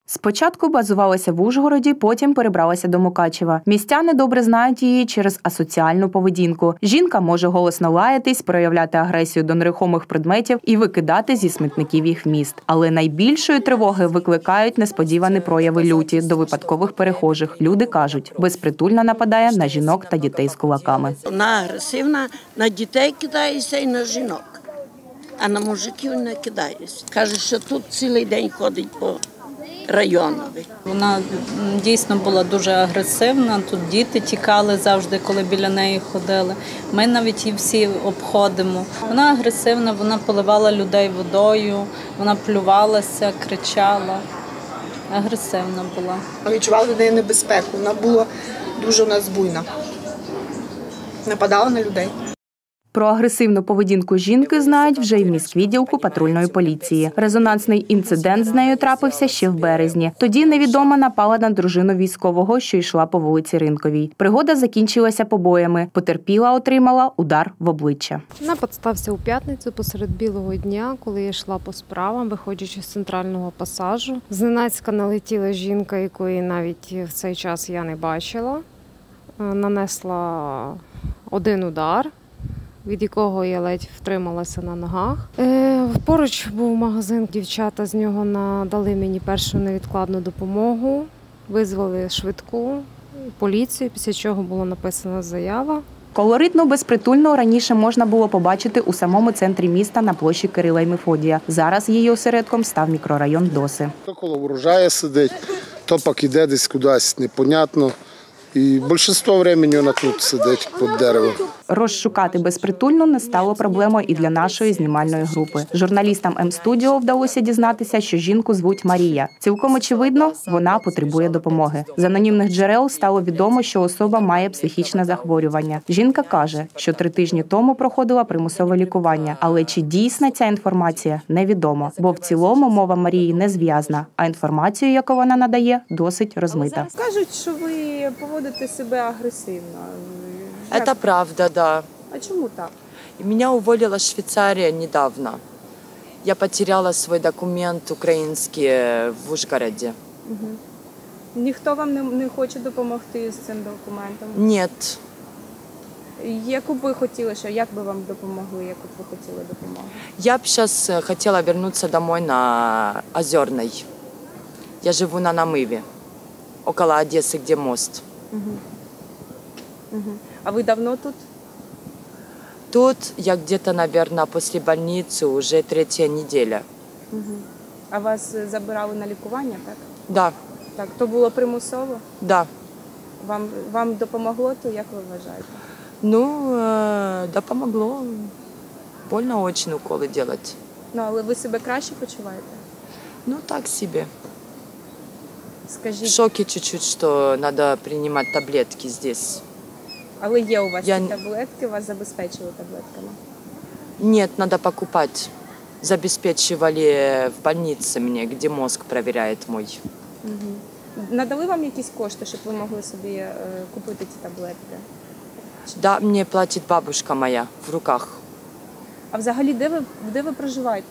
Спочатку базувалася в Ужгороді, потім перебралася до Мукачева. Містяни добре знають її через асоціальну поведінку. Жінка може голосно лаятись, проявляти агресію до нерухомих предметів і викидати зі смітників їх вміст. Але найбільшої тривоги викликають несподівані прояви люті до випадкових перехожих. Люди кажуть, безпритульно нападає на жінок та дітей з кулаками. Вона агресивна, на дітей кидається і на жінок, а на мужиків не кидається. Каже, що тут цілий день ходить по районові. Вона дійсно була дуже агресивна, тут діти тікали завжди, коли біля неї ходили. Ми навіть її всі обходимо. Вона агресивна, вона поливала людей водою, вона плювалася, кричала. Агресивна була. Відчувала від неї небезпеку, вона була дуже у нас буйна. Нападала на людей. Про агресивну поведінку жінки знають вже й в міськвідділку патрульної поліції. Резонансний інцидент з нею трапився ще в березні. Тоді невідома напала на дружину військового, що йшла по вулиці Ринковій. Пригода закінчилася побоями. Потерпіла отримала удар в обличчя. Напад стався у п'ятницю посеред білого дня, коли я йшла по справам, виходячи з центрального пасажу. Зненацька налетіла жінка, якої навіть в цей час я не бачила. Нанесла один удар, від якого я ледь втрималася на ногах. Поруч був магазин, дівчата з нього надали мені першу невідкладну допомогу, визвали швидку, поліцію, після чого була написана заява. Колоритну безпритульну раніше можна було побачити у самому центрі міста на площі Кирила і Мефодія. Зараз її осередком став мікрорайон Доси. То коло урожаю сидить, то пак іде десь кудись, непонятно. І більшість часу вона тут сидить під деревом. Розшукати безпритульну не стало проблемою і для нашої знімальної групи. Журналістам М-студіо вдалося дізнатися, що жінку звуть Марія. Цілком очевидно, вона потребує допомоги. З анонімних джерел стало відомо, що особа має психічне захворювання. Жінка каже, що 3 тижні тому проходила примусове лікування. Але чи дійсна ця інформація, невідомо. Бо в цілому мова Марії не зв'язна, а інформацію, яку вона надає, досить розмита. Кажуть, що ви поводите себе агресивно. Это правда, да. А чому так? Меня уволила Швейцария недавно. Я потеряла свой документ украинский в Ужгороде. Угу. Ніхто вам не хоче допомогти з цим документом? Нет. Яку б ви хотіли, як би вам допомогли, яку б ви хотіли допомогу? Я бы сейчас хотела вернуться домой на Озерной. Я живу на Намыве, около Одессы, где мост. Угу. Угу. А ви давно тут? Тут я где-то, наверное, после больницы уже 3-я неделя. Угу. А вас забирали на лікування, так? Да. Так, то було примусово? Да. Вам допомогло, то як ви вважаєте? Ну, да, помогло. Больно очень уколы делать. Ну, але ви себе краще почуваєте? Ну, так себе. Скажіть. В шоке чуть-чуть, что надо принимать таблетки здесь. Але є у вас ці таблетки, вас забезпечили таблетками? Нет, надо покупать. Забезпечивали в больнице мне, где мозг проверяет мой. Угу. Надали вам якісь кошти, щоб ви могли собі купити ці таблетки? Да, мне платит бабушка моя в руках. А взагалі, де ви проживаєте?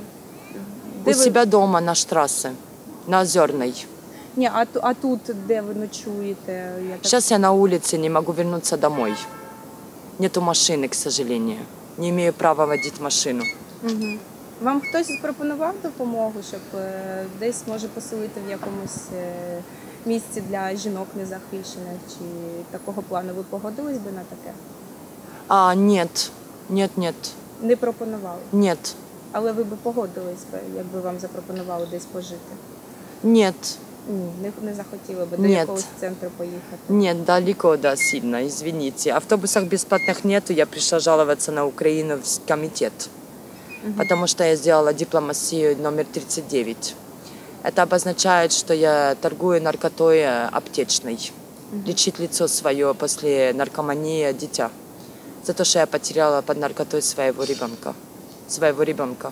У себя дома на Штрассе, на Озерной. Ні, а тут де ви ночуєте? Сейчас я на улице, не могу вернуться домой. Нету машины, к сожалению. Не имею права водить машину. Угу. Вам хтось запропонував допомогу, щоб десь може поселити в якомусь місці для жінок незахищених? Чи такого плану ви погодились би на таке? Нет. Нет. Не пропонували? Нет. Але ви б погодились би, якби вам запропонували десь пожити? Нет. Не захотіли би до якогось центру поїхати? Нет, далеко, да, сильно, извините. Автобусов бесплатных нету, я пришла жаловаться на Украину в комитет. Потому что я сделала дипломасию номер 39. Это обозначает, что я торгую наркотой аптечной. Лечить лицо свое после наркомании дитя. За то, что я потеряла под наркотой своего ребенка.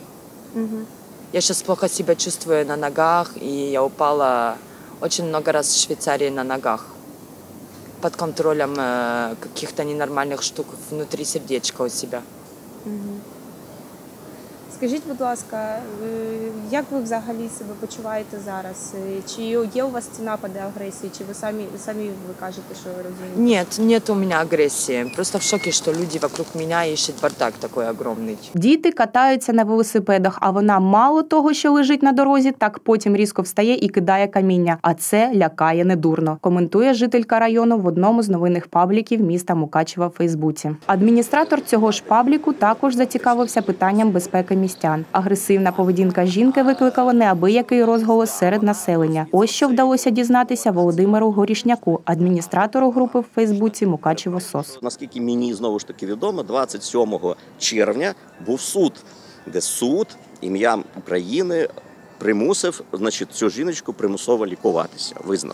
Я сейчас плохо себя чувствую на ногах, и я упала очень много раз в Швейцарии на ногах. Под контролем каких-то ненормальных штук внутри сердечка у себя. Скажіть, будь ласка, як ви взагалі себе почуваєте зараз? Чи є у вас ці напади агресії, чи ви самі ви кажете, що розумієте? Нет у меня агрессии. Просто в шоке, что люди вокруг меня ищут бардак такой огромный. Діти катаються на велосипедах, а вона мало того, що лежить на дорозі, так потім різко встає і кидає каміння. А це лякає недурно, коментує жителька району в одному з новинних пабліків міста Мукачева в Фейсбуці. Адміністратор цього ж пабліку також зацікавився питанням безпеки містян. Агресивна поведінка жінки викликала неабиякий розголос серед населення. Ось що вдалося дізнатися Володимиру Горішняку, адміністратору групи в Фейсбуці Мукачево СОС. Наскільки мені, знову ж таки, відомо, 27 червня був суд, де суд ім'ям України примусив, цю жіночку примусово лікуватися, визнав.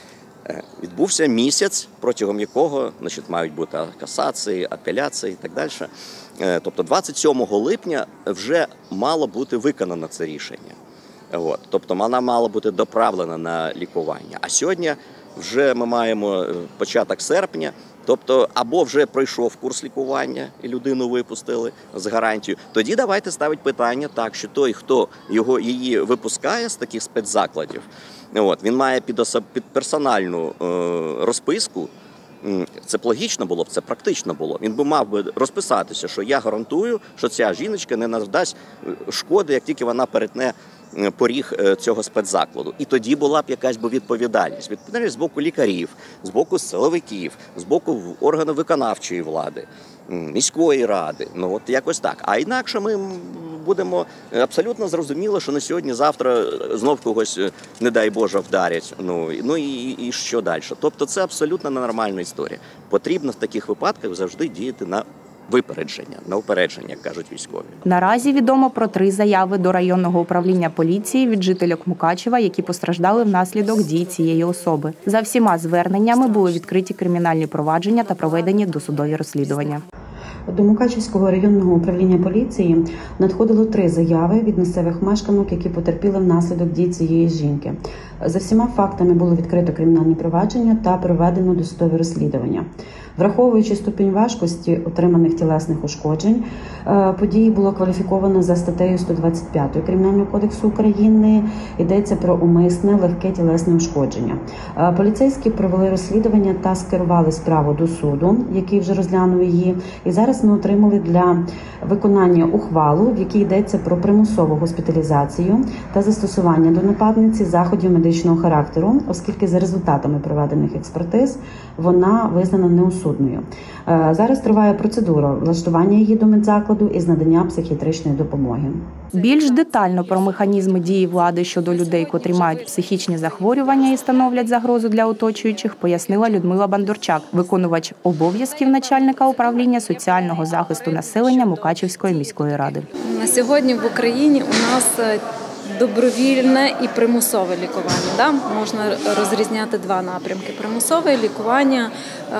Відбувся місяць, протягом якого мають бути касації, апеляції і так далі. Тобто 27 липня вже мало бути виконано це рішення. Тобто вона мала бути доправлена на лікування. А сьогодні вже ми маємо початок серпня, тобто або вже пройшов курс лікування і людину випустили з гарантією. Тоді давайте ставити питання так, що той, хто її випускає з таких спецзакладів, він має під персональну розписку. Це б логічно було б, це практично було. Він би мав би розписатися, що я гарантую, що ця жіночка не надасть шкоди, як тільки вона перетне поріг цього спецзакладу. І тоді була б якась відповідальність. Відповідальність з боку лікарів, з боку силовиків, з боку органів виконавчої влади, міської ради. Якось так. А інакше ми будемо абсолютно зрозуміло, що на сьогодні-завтра знов когось, не дай Боже, вдарять. І що далі? Тобто це абсолютно ненормальна історія. Потрібно в таких випадках завжди діяти на випередження, на упередження, як кажуть військові. Наразі відомо про 3 заяви до районного управління поліції від жительок Мукачева, які постраждали внаслідок дій цієї особи. За всіма зверненнями були відкриті кримінальні провадження та проведені досудові розслідування. До Мукачевського районного управління поліції надходило 3 заяви від місцевих мешканок, які потерпіли внаслідок дій цієї жінки. За всіма фактами було відкрито кримінальні провадження та проведено досудове розслідування. Враховуючи ступінь важкості отриманих тілесних ушкоджень, події було кваліфіковано за статтею 125 Кримінального кодексу України. Йдеться про умисне легке тілесне ушкодження. Поліцейські провели розслідування та скерували справу до суду, який вже розглянув її. І зараз ми отримали для виконання ухвалу, в якій йдеться про примусову госпіталізацію та застосування до нападниці заходів медичного характеру, оскільки за результатами проведених експертиз вона визнана неусудною. Зараз триває процедура влаштування її до медзакладу із надання психіатричної допомоги. Більш детально про механізми дії влади щодо людей, котрі мають психічні захворювання і становлять загрозу для оточуючих, пояснила Людмила Бандурчак, виконувач обов'язків начальника управління соціального захисту населення Мукачевської міської ради. На сьогодні в Україні у нас добровільне і примусове лікування. Можна розрізняти 2 напрямки. Примусове лікування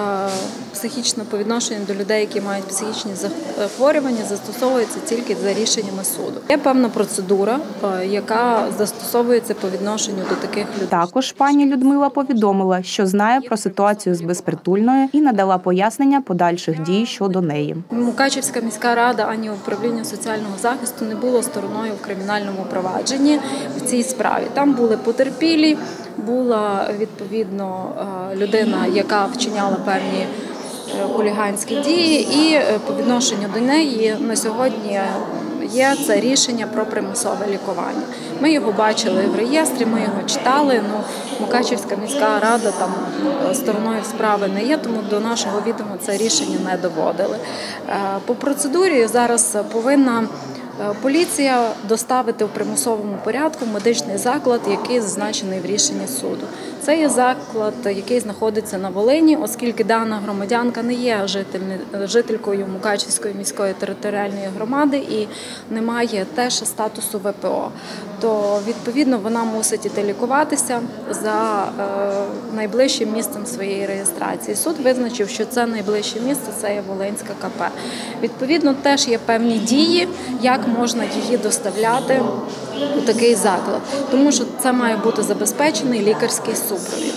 психічно по відношенню до людей, які мають психічні захворювання, застосовується тільки за рішеннями суду. Є певна процедура, яка застосовується по відношенню до таких людей. Також пані Людмила повідомила, що знає про ситуацію з безпритульною і надала пояснення подальших дій щодо неї. Мукачевська міська рада, ані управління соціального захисту не було стороною в кримінальному провадженні в цій справі. Там були потерпілі, була відповідно людина, яка вчиняла певні хуліганські дії, і по відношенню до неї на сьогодні є це рішення про примусове лікування. Ми його бачили в реєстрі, ми його читали, Мукачевська міська рада там стороною справи не є, тому до нашого відома це рішення не доводили. По процедурі зараз повинна поліція доставити в примусовому порядку медичний заклад, який зазначений в рішенні суду. Це є заклад, який знаходиться на Волині, оскільки дана громадянка не є жителькою Мукачевської міської територіальної громади і не має теж статусу ВПО. То, відповідно, вона мусить іти лікуватися за найближчим місцем своєї реєстрації. Суд визначив, що це найближче місце – це є Волинська КП. Відповідно, теж є певні дії, як можна її доставляти у такий заклад, тому що це має бути забезпечений лікарський супровід.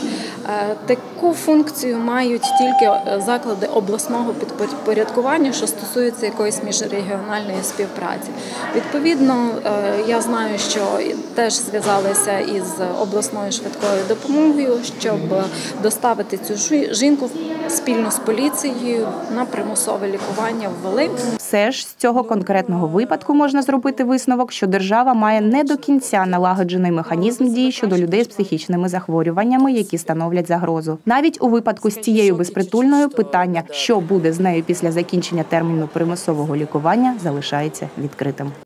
Таку функцію мають тільки заклади обласного підпорядкування, що стосується якоїсь міжрегіональної співпраці. Відповідно, я знаю, що теж зв'язалися із обласною швидкою допомогою, щоб доставити цю жінку спільно з поліцією на примусове лікування в Волинь. Все ж з цього конкретного випадку можна зробити висновок, що держава має не до кінця налагоджений механізм дій щодо людей з психічними захворюваннями, які становлять загрозу. Навіть у випадку з цією безпритульною питання, що буде з нею після закінчення терміну примусового лікування, залишається відкритим.